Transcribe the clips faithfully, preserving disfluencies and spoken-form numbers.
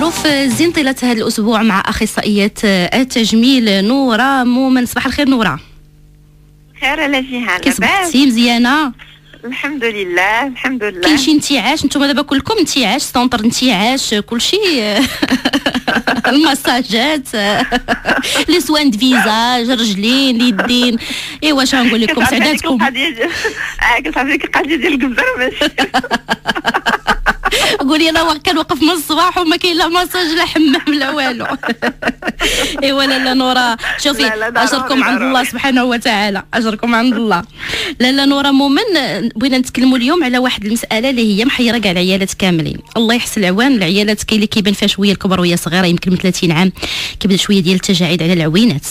ضيوف زين طيلة هذا الأسبوع مع أخصائية التجميل نورة مومن. صباح الخير نورة. خير على جيهان، كي صبحتي؟ مزيانة الحمد لله الحمد لله. كاين شي انتعاش؟ نتوما دابا كلكم انتعاش، سونطر انتعاش كلشي المساجات لي سوان د فيزاج، رجلين اليدين. ايوا اش غنقول لكم، سعداتكم. قلت لك القضيه ديال القبر ماشي قولي لا كنوقف من الصباح وما كاين لا مساج لا حمام لا والو. ايوا لاله نورة شوفي، اجركم عند الله سبحانه وتعالى، اجركم عند الله. لاله نورة مومن، بغينا نتكلموا اليوم على واحد المساله اللي هي محيره كاع العيالات كاملين. الله يحسن العوان. العيالات كاين اللي كيبان فيها شويه الكبر وهي صغيره، يمكن من ثلاثين عام كيبدا شويه ديال التجاعيد على العوينات،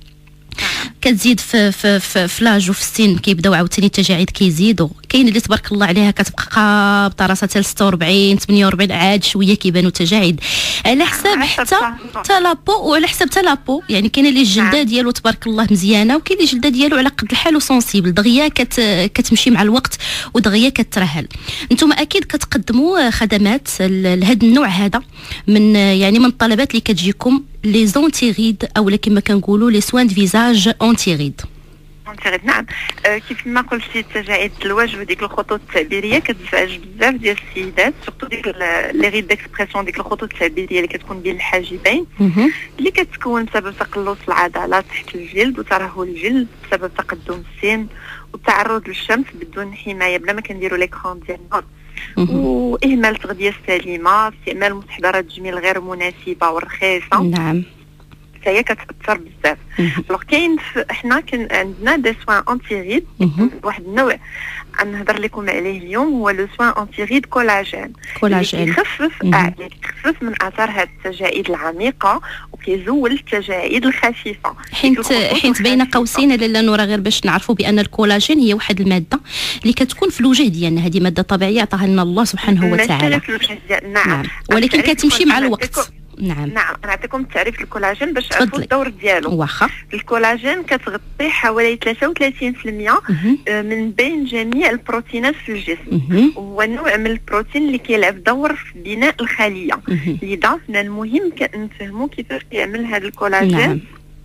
كتزيد في في في, في لاج وفي السن كيبداو عاوتاني التجاعيد كيزيدوا. كاين اللي تبارك الله عليها كتبقى قابطه راسها حتى ستة وأربعين ثمانية وأربعين عاد شويه كيبانوا التجاعيد على حساب حتى حتى لابو وعلى حساب حتى لابو. يعني كاين اللي الجلده ديالو تبارك الله مزيانه، وكاين اللي الجلده ديالو على قد الحال وسونسيبل، دغيا كت كتمشي مع الوقت ودغيا كترهل. نتوما اكيد كتقدموا خدمات لهذا النوع هذا من يعني من الطلبات اللي كتجيكم لي زونتيغيد او كما كنقولوا لي سوان دو فيزاج اونتيغيد. اونتيغيد نعم. أه كيف ما قلتي التجاعيد الوجه وديك الخطوط التعبيريه كتزعج بزاف ديال السيدات، سورتو ديك لي ريد ديكسبرسيون، ديك الخطوط التعبيريه اللي كتكون بين الحاجبين اللي كتكون بسبب تقلص العضلات تحت الجلد وترهل الجلد بسبب تقدم السن والتعرض للشمس بدون حمايه بلا ما كنديروا ليكرون ديالنا، واهمال التغذيه السليمه، استعمال مستحضرات تجميل غير مناسبه ورخيصه. نعم هي كتاثر بزاف. دونك كاين حنا كان عندنا دي سوان انتيغيد، واحد النوع غنهضر لكم عليه اليوم هو لو سوان انتيغيد كولاجين. كولاجين كيخفف اه كيخفف من اثار هاد التجاعيد العميقه وكيزول التجاعيد الخفيفه. حيت حيت بين قوسين لاله نورة غير باش نعرفوا بان الكولاجين هي واحد الماده اللي كتكون في الوجه ديالنا، هذه ماده طبيعيه عطاها لنا الله سبحانه وتعالى. نعم. نعم ولكن كتمشي مع الوقت. نعم نعم نعطيكم التعريف للكولاجين باش تعرفوا الدور ديالو. واخا. الكولاجين كتغطي حوالي ثلاثة وثلاثين بالمئة من بين جميع البروتينات في الجسم، وهو نوع من البروتين اللي كيلعب دور في بناء الخليه. لذا من المهم نفهموا كيفاش كيعمل هذا الكولاجين. نعم.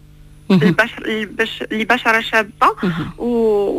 البشر لبشره شابه و...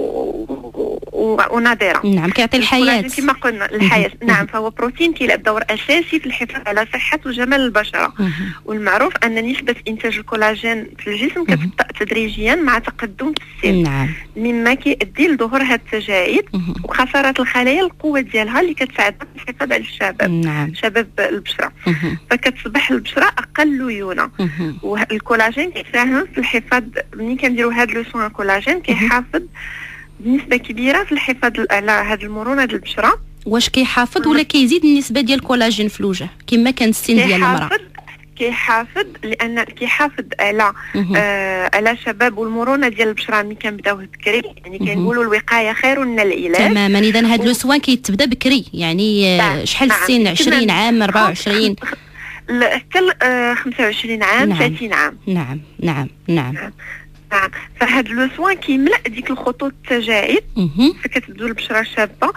و... ونادره. نعم كيعطي الحياه كما قلنا الحياه. نعم فهو بروتين كيلعب دور اساسي في الحفاظ على صحه وجمال البشره، والمعروف ان نسبه انتاج الكولاجين في الجسم كتبطأ تدريجيا مع تقدم السن. نعم. مما كيؤدي لظهور هذه التجاعيد وخساره الخلايا القوه ديالها اللي كتساعدها في الحفاظ على الشباب. نعم. شباب البشره. فكتصبح البشره اقل ليونه، والكولاجين كيساهم في الحفاظ. ملي كنديروا هاد لو سون كولاجين كيحافظ بنسبه كبيره في الحفاظ على هاد المرونه ديال البشره. واش كيحافظ ولا كيزيد النسبه ديال الكولاجين في الوجه كما كان السن ديال المراه؟ كيحافظ لان كيحافظ على آه على شباب والمرونه ديال البشره ملي كنبداو بكري. يعني كنقولوا الوقايه خير من العلاج. تماما. اذا هاد لو سوان كيتبدا بكري، يعني آه شحال السن؟ عشرين عام أربعة وعشرين حتى خمسة وعشرين عام. نعم. ثلاثين عام. نعم نعم نعم نعم. فهاد لو سوان كيملأ ديك الخطوط التجاعيد فكتبدو البشره شابه،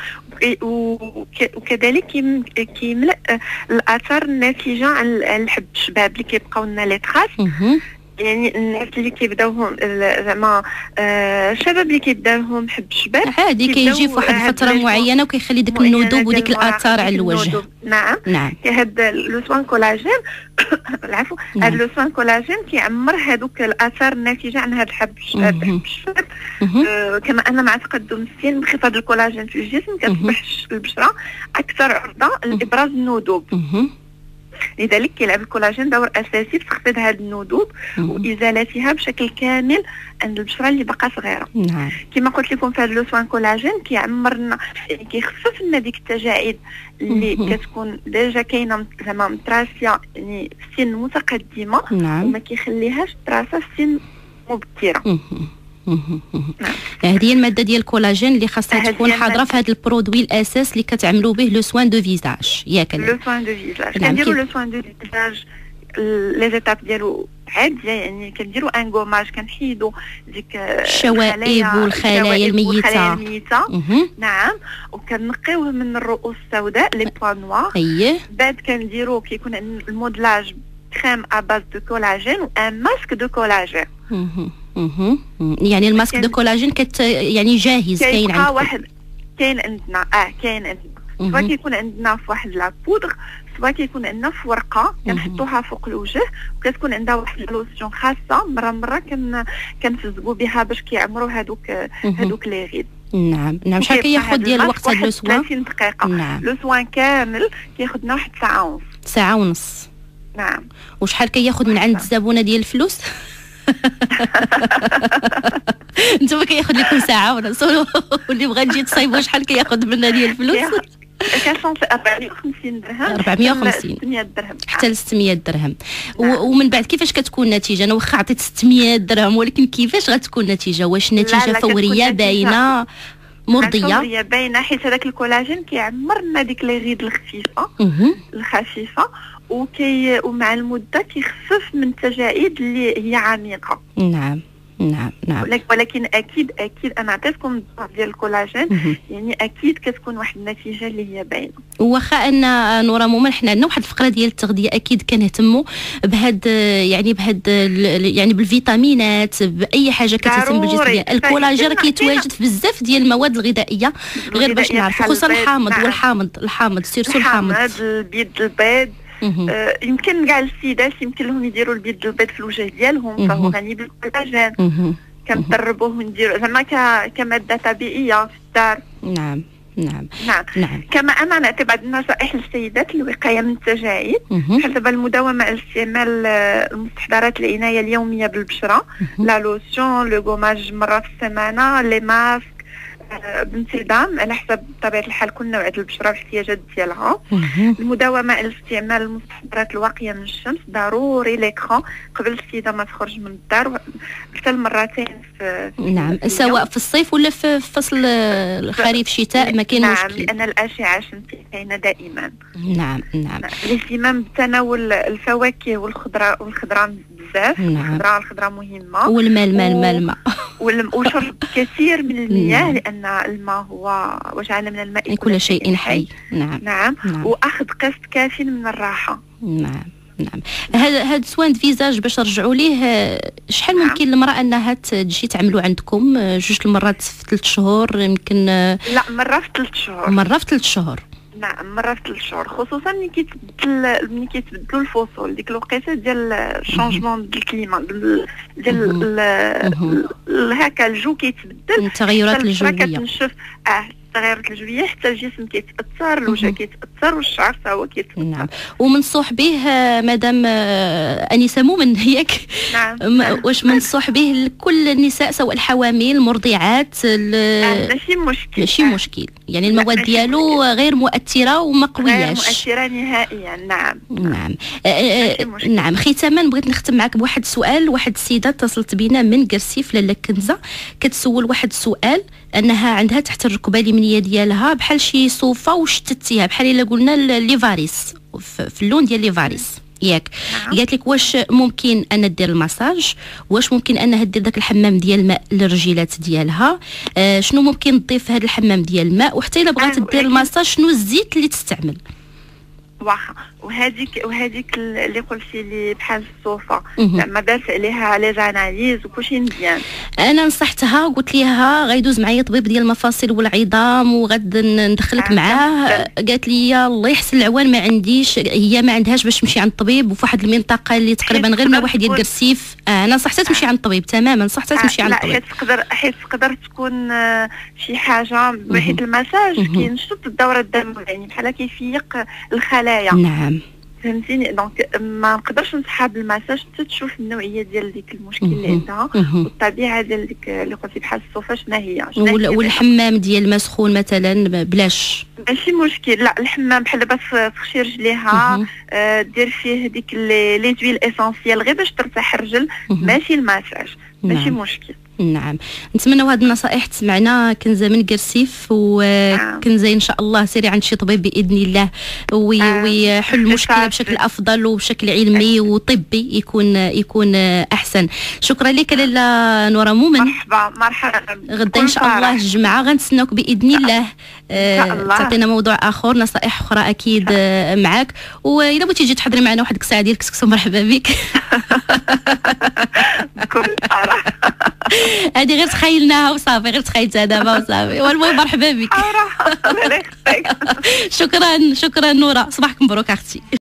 وكذلك كيملأ الاثار الناتجه عن الحب الشباب اللي كيبقاو لنا لي تراس. يعني الناس اللي كيبداوهم زعما الشباب اللي كيبداوهم حب الشباب عادي كيجي في واحد الفتره معينه وكيخلي ديك الندوب وديك الاثار على الوجه. نعم نعم. هاد لو سوان كولاجين العفو هاد لو سوان كولاجين كيعمر هذوك الاثار الناتجه عن هذا الحب الشباب. آه كما ان مع تقدم السن انخفاض الكولاجين في الجسم كتصبح البشره اكثر عرضه لابراز الندوب. لذلك كيلعب الكولاجين دور اساسي في تخفيض هذه الندوب وازالتها بشكل كامل عند البشره اللي باقا صغيره. نعم. كما قلت لكم في هذا لو سوان كولاجين كيعمرنا، يعني كيخفف لنا ديك التجاعيد اللي كتكون ديجا كاينه زعما متراسيه يعني في سن متقدمه. نعم. وما كيخليهاش تراسه في سن مبكره. هذه هي الماده ديال الكولاجين اللي خاصها تكون حاضره في هذا البرودوي الاساس اللي كتعملوا به لو سوان دو فيزاج ياك؟ لو سوان دو فيزاج كنديروا لو سوان دو فيزاج لي زيتاب ديالو عاديه، يعني كنديروا ان غوماج، كنحيدوا ديك الشوائب والخلايا الميته. الميته نعم، وكنقيوه من الرؤوس السوداء لي بوان نوار. اييه. بعد كنديروا كيكون المودلاج كريم ا باز دو كولاجين و ان ماسك دو كولاجين. اها يعني الماسك دو كولاجين كت يعني جاهز كاين عندكم؟ واحد كاين عندنا اه كاين عندنا سواء كيكون عندنا في واحد لابودغ، سواء كيكون عندنا في ورقه كنحطوها فوق الوجه، وكتكون عندها واحد اللوسيون خاصه مره مره كن كنفزقوا بها باش كيعمروا هذوك هذوك لي غيد. نعم نعم. شحال كياخذ ديال الوقت هذا لو سوان؟ ثلاثين دقيقه. نعم. لو سوان كامل كياخذنا واحد ساعه ونص. ساعه ونص. نعم. وشحال كياخذ من عند الزبونه ديال الفلوس؟ انتم كياخذ لكم ساعه ونص، واللي بغى يجي تصايبوا شحال كياخذ منا ديال الفلوس؟ كنصونص أربعمية وخمسين درهم. أربعمية وخمسين ستمية درهم حتى ل ستمية درهم. ومن بعد كيفاش كتكون النتيجه؟ انا واخا عطيت ستمية درهم، ولكن كيفاش غتكون النتيجه؟ واش النتيجه فوريه باينه مرضيه؟ فوريه باينه، حيت هذاك الكولاجين كيعمر لنا ديك لي غيد الخفيفه الخفيفه، وكي ومع المده كيخفف من التجاعيد اللي هي عميقه. نعم نعم نعم. ولكن اكيد اكيد انا عطيتكم الدور ديال الكولاجين، يعني اكيد كتكون واحد النتيجه اللي هي باينه. واخا ان نورا مومن حنا عندنا واحد الفقره ديال التغذيه اكيد كنهتموا بهاد يعني بهاد يعني بالفيتامينات، باي حاجه كتهتم بالجسم ديال الكولاجين راه كيتواجد في بزاف ديال المواد الغذائيه، غير باش نعرفوا خصوصا الحامض والحامض الحامض سيرسو الحامض البيض البيض. آه يمكن كاع السيدات يمكن لهم يديروا البيض البيض في الوجه ديالهم، فهو غني بالكولاجين. كنطربوه ونديروا زعما كماده طبيعيه في الدار. نعم نعم نعم نعم. كما انا نعطي بعض النصائح للسيدات الوقايه من التجاعيد، بحال دابا المداومه على استعمال المستحضرات العنايه اليوميه بالبشره، لا لوسيون، لو غوماج مره في السيمانه، لي ماسك بانتظام على حسب طبيعه الحال كل نوع البشره والاحتياجات ديالها. المداومه على استعمال المستحضرات الواقيه من الشمس، ضروري ليكرون قبل السيده ما تخرج من الدار حتى مرتين في, في نعم في سواء في الصيف ولا في فصل الخريف الشتاء ما كاين مشكل. نعم لان الاشعه الشمسيه كاينه دائما. نعم نعم. الاهتمام بتناول الفواكه والخضراء والخضراء بزاف. نعم. الخضراء الخضراء مهمه، والماء الماء الماء الماء وشرب كثير من المياه، لان الماء هو وجعل من الماء كل شيء حي. نعم. نعم نعم. واخذ قسط كافي من الراحه. نعم نعم. هذا هذا سوان فيزاج باش نرجعوا ليه، شحال نعم. ممكن المراه انها تجي تعملوا عندكم؟ جوج المرات في ثلاث شهور يمكن؟ لا مره في ثلاث شهور. مره في ثلاث شهور. نعم مره في ثلاث شهور، خصوصا ملي كيتبدل ملي كيتبدلوا الفصول، ديك الوقيته ديال الشونجمون ديال الكليما ديال هكا الجو كيتبدل، التغيرات الجويه كتنشف. اه التغيرات الجويه حتى الجسم كيتاثر، الوجه كيتاثر، والشعر حتى هو كيتاثر. نعم. ومنصوح به مدام انسه مومن ياك؟ نعم. واش منصوح به لكل النساء سواء الحوامل المرضعات؟ ماشي مشكل. ماشي مشكل، يعني المواد ديالو غير مؤثره وما قوياش. غير مؤثره نهائيا. نعم نعم. نعم. ختاما بغيت نختم معك بواحد السؤال. واحد السيده اتصلت بينا من قرسيف، لاله كنزه، كتسول واحد السؤال، انها عندها تحت الركبه اليمنيه ديالها بحال شي صوفه وشتتيها، بحال الا قلنا ليفاريس، في اللون ديال ليفاريس ياك. نعم. قالت لك واش ممكن ان دير المساج؟ واش ممكن انها دير داك الحمام ديال الماء للرجيلات ديالها؟ آه شنو ممكن تضيف في هذا الحمام ديال الماء؟ وحتى الا بغات دير المساج شنو الزيت اللي تستعمل؟ واخا وهذيك وهذيك اللي قلتي لي بحال الصوفه زعما دارت عليها لي زاناليز وكلشي مزيان. انا نصحتها قلت لها غيدوز معايا طبيب ديال المفاصل والعظام وغاد ندخلك آه معاه. قالت لي الله يحسن العوان ما عنديش، هي ما عندهاش باش تمشي عند الطبيب، وفي واحد المنطقه اللي تقريبا غير ما واحد ديال قرسيف. آه انا نصحتها تمشي عند الطبيب تماما، نصحتها آه تمشي عند الطبيب. لا حيت تقدر حيت تقدر تكون آه شي حاجه بحيث المساج كينشط الدوره الدمويه، يعني بحال كيفيق الخلايا. نعم فهمتيني. دونك ما نقدرش نصحها بالمساج حتى تشوف النوعيه ديال ديك المشكل اللي عندها والطبيعه ديال ديك اللي قلتي بحال الصوفه شنو هي. والحمام ديال الماء سخون مثلا بلاش؟ ماشي مشكل. لا الحمام بحال دابا تخشي رجليها آه دير فيه ديك لي زويل اسونسيال غير باش ترتاح الرجل، ماشي المساج. ماشي نعم. مشكل. نعم، نتمنى هذه النصائح تسمعنا كنزه من قرسيف، وكنزه ان شاء الله سيري عند شي طبيب باذن الله ويحل المشكله بشكل افضل وبشكل علمي وطبي يكون يكون احسن. شكرا لك لاله نورة مومن. مرحبا مرحبا. غدا ان شاء الله الجمعه غنتسناوك باذن الله تعطينا موضوع اخر، نصائح اخرى اكيد معك، واذا بغيتي تجي تحضري معنا واحد الكسعه ديال الكسكسو مرحبا بك. بكل صراحه هذه غير تخيلناها وصافي، غير تخيلتها دابا وصافي، والمهم مرحبا بك. شكرا شكرا شكرا نورة، صباحك مبروك اختي.